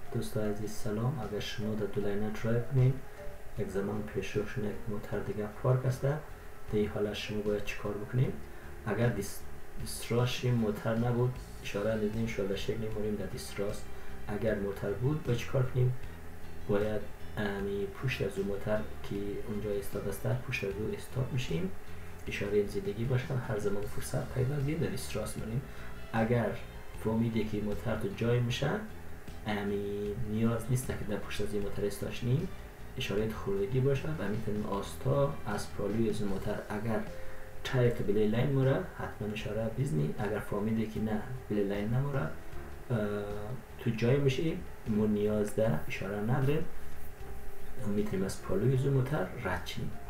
دوستان عزیز سلام. اگر شما در دولینه درایو کنین یک زمان پیش روشون یک موتر دیگه پارک است، در این حالت شما باید چیکار بکنیم؟ اگر دیستراش این موتر نبود اشاره دیدین شده شکل میمونیم در دیستراس. اگر موتر بود باید چیکار کنیم؟ باید پشت از اون موتر که اونجا استاب است پشت از اون استاب میشیم، اشاره زندگی باشه، هر زمان فرصت پیدا کنیم در دیستراس بریم. اگر فهمیدی که موتر تو جای میشه نیاز نیست که در پشت از این موتر استاشنیم، اشاره خوردگی باشه و میتونیم آستا از پرالوی از موتر اگر تایه که بلی لین موره حتما اشاره بزنی. اگر فهمیدی که نه بلی لین نموره تو جای میشی مو نیاز ده اشاره نداریم، میتونیم از پرالوی از موتر رد چیم.